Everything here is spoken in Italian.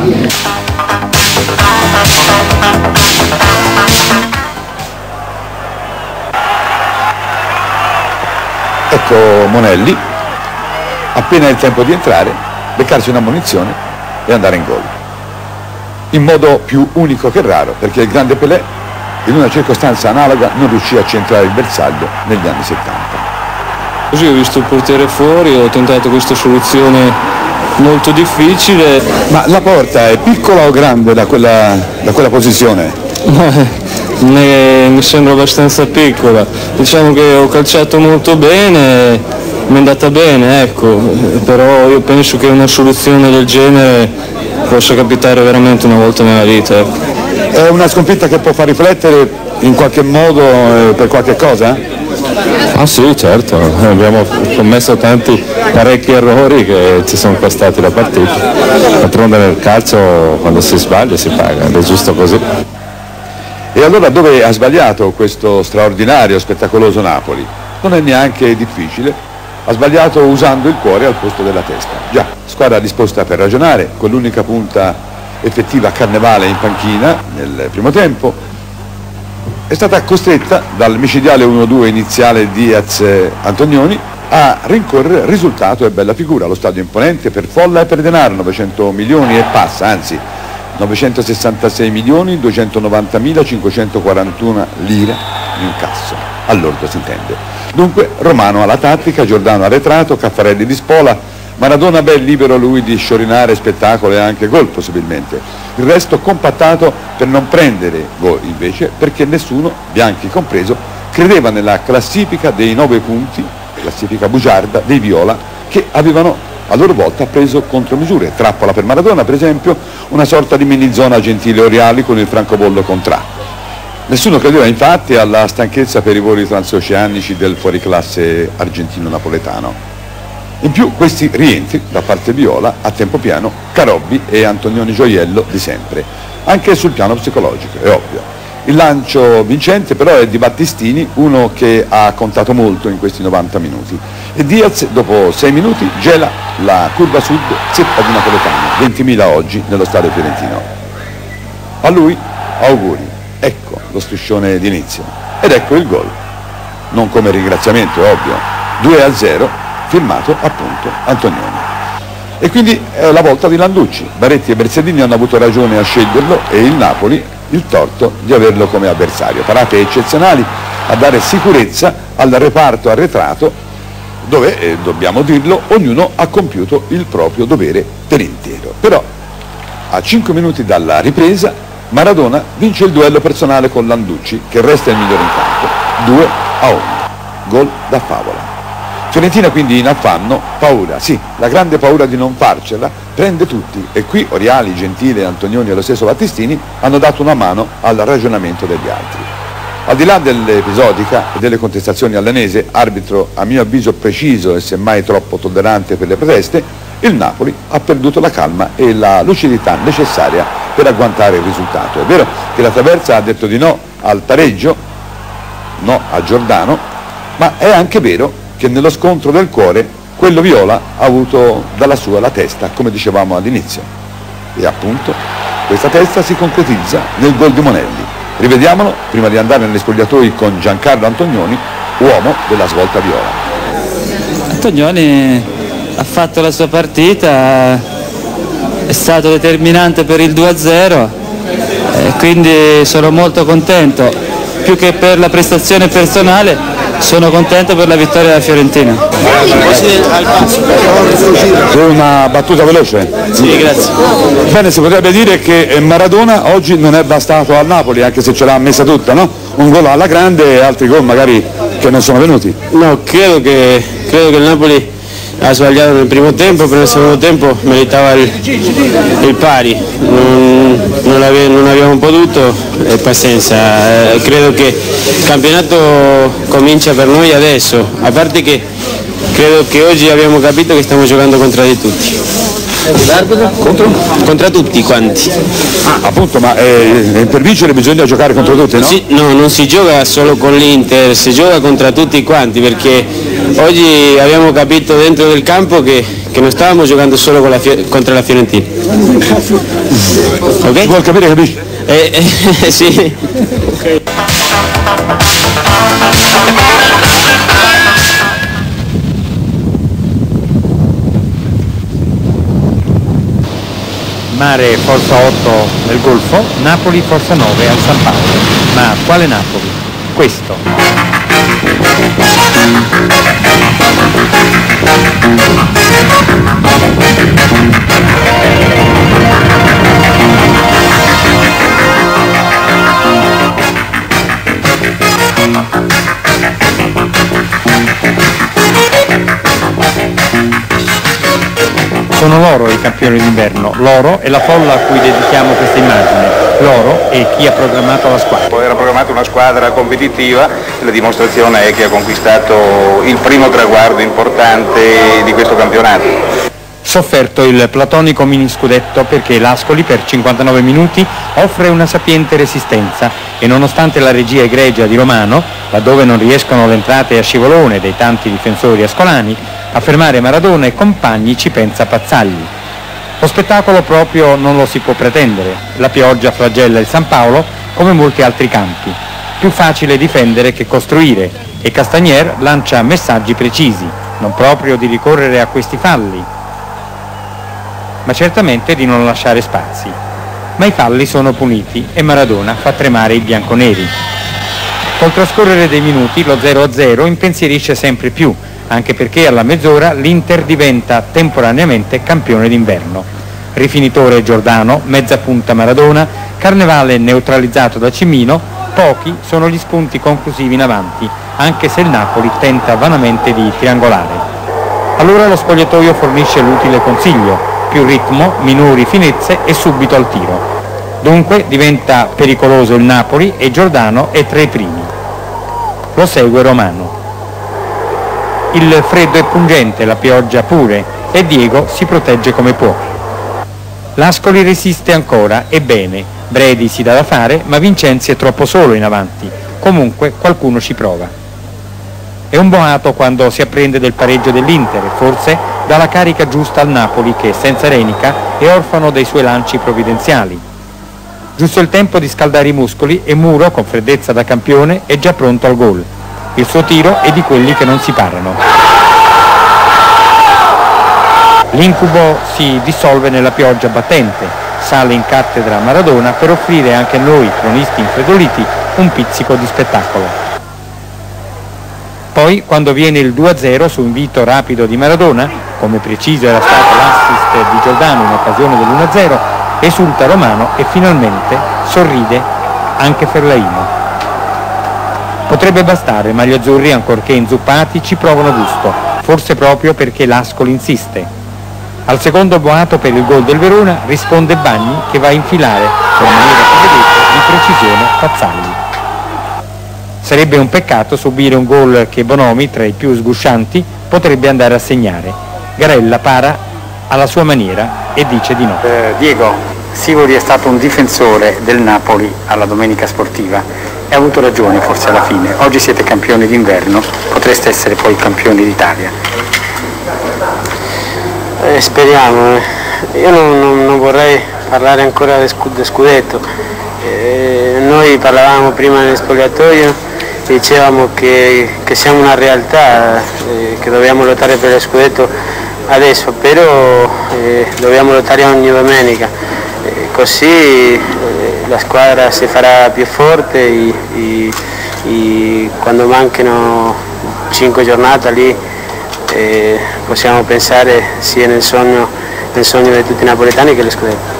Ecco Monelli, appena il tempo di entrare, beccarsi una munizione e andare in gol. In modo più unico che raro, perché il grande Pelé, in una circostanza analoga, non riuscì a centrare il bersaglio negli anni 70. Così ho visto il portiere fuori, ho tentato questa soluzione molto difficile. Ma la porta è piccola o grande da quella posizione? Mi sembra abbastanza piccola, diciamo che ho calciato molto bene, mi è andata bene, ecco, però io penso che una soluzione del genere possa capitare veramente una volta nella vita. Ecco. È una sconfitta che può far riflettere in qualche modo per qualche cosa? Ah sì, certo, abbiamo commesso parecchi errori che ci sono costati la partita. D'altronde nel calcio quando si sbaglia si paga, ed è giusto così. E allora dove ha sbagliato questo straordinario, spettacoloso Napoli? Non è neanche difficile, ha sbagliato usando il cuore al posto della testa. Già, squadra disposta per ragionare, con l'unica punta effettiva Carnevale in panchina nel primo tempo, è stata costretta dal micidiale 1-2 iniziale Diaz-Antonioni a rincorrere risultato e bella figura. Lo stadio imponente per folla e per denaro, 900 milioni e passa, anzi 966.290.541 lire in incasso, all'ordo si intende. Dunque Romano alla tattica, Giordano arretrato, Caffarelli di spola, Maradona bel libero lui di sciorinare spettacolo e anche gol possibilmente. Il resto compattato per non prendere gol invece, perché nessuno, Bianchi compreso, credeva nella classifica dei 9 punti, classifica bugiarda dei Viola, che avevano a loro volta preso contromisure. Trappola per Maradona, per esempio, una sorta di mini zona Gentile-Oriali con il francobollo Contrà. Nessuno credeva infatti alla stanchezza per i voli transoceanici del fuoriclasse argentino-napoletano. In più questi rientri da parte Viola a tempo pieno, Carobbi e Antonioni Gioiello di sempre, anche sul piano psicologico, è ovvio. Il lancio vincente però è di Battistini, uno che ha contato molto in questi 90 minuti. E Diaz, dopo 6 minuti, gela la curva sud zeppa di napoletani, 20.000 oggi nello stadio fiorentino. A lui auguri, ecco lo striscione d'inizio. Ed ecco il gol. Non come ringraziamento, è ovvio. 2-0, firmato appunto Antonioni. E quindi è la volta di Landucci. Baretti e Bersedini hanno avuto ragione a sceglierlo e il Napoli il torto di averlo come avversario. Parate eccezionali a dare sicurezza al reparto arretrato dove, dobbiamo dirlo, ognuno ha compiuto il proprio dovere per intero. Però a 5 minuti dalla ripresa Maradona vince il duello personale con Landucci, che resta il migliore in campo, 2-1, gol da favola. Fiorentina quindi in affanno, paura, sì, la grande paura di non farcela, prende tutti e qui Oriali, Gentile, Antonioni e lo stesso Battistini hanno dato una mano al ragionamento degli altri. Al di là dell'episodica e delle contestazioni allenese, arbitro a mio avviso preciso e semmai troppo tollerante per le proteste, il Napoli ha perduto la calma e la lucidità necessaria per agguantare il risultato. È vero che la Traversa ha detto di no al pareggio, no a Giordano, ma è anche vero che nello scontro del cuore quello viola ha avuto dalla sua la testa, come dicevamo all'inizio. E appunto questa testa si concretizza nel gol di Monelli. Rivediamolo prima di andare negli spogliatoi con Giancarlo Antonioni, uomo della svolta viola. Antonioni ha fatto la sua partita, è stato determinante per il 2-0 e quindi sono molto contento, più che per la prestazione personale sono contento per la vittoria della Fiorentina. Una battuta veloce? Sì, grazie. Bene, si potrebbe dire che Maradona oggi non è bastato al Napoli, anche se ce l'ha messa tutta, no? Un gol alla grande e altri gol magari che non sono venuti. No, credo che il Napoli ha sbagliato nel primo tempo, per il secondo tempo meritava il pari, non abbiamo potuto e pazienza, credo che il campionato comincia per noi adesso, a parte che credo che oggi abbiamo capito che stiamo giocando contro di tutti. Contro tutti quanti. Appunto, ma per vincere bisogna giocare contro tutti, no? Sì, no, non si gioca solo con l'Inter, si gioca contro tutti quanti, perché oggi abbiamo capito dentro del campo che non stavamo giocando solo contro la Fiorentina. Ok? Si vuol capire, capisci? Sì. Mare Forza 8 nel Golfo, Napoli Forza 9 al San Paolo. Ma quale Napoli? Questo. Sono loro i campioni d'inverno, loro e la folla a cui dedichiamo questa immagine, loro e chi ha programmato la squadra. Era programmata una squadra competitiva, la dimostrazione è che ha conquistato il primo traguardo importante di questo campionato. Sofferto il platonico mini scudetto perché l'Ascoli per 59 minuti offre una sapiente resistenza e nonostante la regia egregia di Romano, laddove non riescono le entrate a scivolone dei tanti difensori ascolani, a fermare Maradona e compagni ci pensa Pazzagli. Lo spettacolo proprio non lo si può pretendere, la pioggia flagella il San Paolo come molti altri campi. Più facile difendere che costruire e Castagnier lancia messaggi precisi, non proprio di ricorrere a questi falli, ma certamente di non lasciare spazi. Ma i falli sono puniti e Maradona fa tremare i bianconeri. Col trascorrere dei minuti lo 0-0 impensierisce sempre più, anche perché alla mezz'ora l'Inter diventa temporaneamente campione d'inverno. Rifinitore Giordano, mezza punta Maradona, Carnevale neutralizzato da Cimino, pochi sono gli spunti conclusivi in avanti, anche se il Napoli tenta vanamente di triangolare. Allora lo spogliatoio fornisce l'utile consiglio: più ritmo, minori finezze e subito al tiro. Dunque diventa pericoloso il Napoli e Giordano è tra i primi. Lo segue Romano. Il freddo è pungente, la pioggia pure e Diego si protegge come può. L'Ascoli resiste ancora e bene, Bredi si dà da fare ma Vincenzi è troppo solo in avanti, comunque qualcuno ci prova. È un boato quando si apprende del pareggio dell'Inter, forse dà la carica giusta al Napoli che senza Renica è orfano dei suoi lanci provvidenziali. Giusto il tempo di scaldare i muscoli e Muro, con freddezza da campione, è già pronto al gol. Il suo tiro è di quelli che non si parano. L'incubo si dissolve nella pioggia battente, sale in cattedra Maradona per offrire anche a noi, cronisti infredoliti, un pizzico di spettacolo. Poi, quando viene il 2-0 su invito rapido di Maradona, come preciso era stato l'assist di Giordano in occasione dell'1-0, esulta Romano e finalmente sorride anche Ferlaino. Potrebbe bastare, ma gli azzurri, ancorché inzuppati, ci provano gusto, forse proprio perché l'Ascoli insiste. Al secondo boato per il gol del Verona risponde Bagni che va a infilare, con maniera che vedete, di precisione Pazzagli. Sarebbe un peccato subire un gol che Bonomi, tra i più sguscianti, potrebbe andare a segnare. Garella para alla sua maniera e dice di no. Diego, Sivori è stato un difensore del Napoli alla domenica sportiva e ha avuto ragione forse alla fine. Oggi siete campioni d'inverno, potreste essere poi campioni d'Italia. Speriamo. Io non vorrei parlare ancora del scudetto. Noi parlavamo prima nel spogliatoio, dicevamo che siamo una realtà, che dobbiamo lottare per lo scudetto adesso, però dobbiamo lottare ogni domenica, così la squadra si farà più forte e quando mancano 5 giornate lì possiamo pensare sia nel sogno di tutti i napoletani che lo scudetto.